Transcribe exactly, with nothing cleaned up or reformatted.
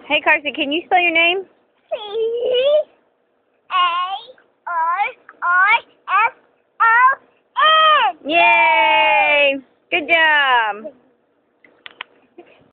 Hey, Carson, can you spell your name? C A R R S O N. Yay! Good job.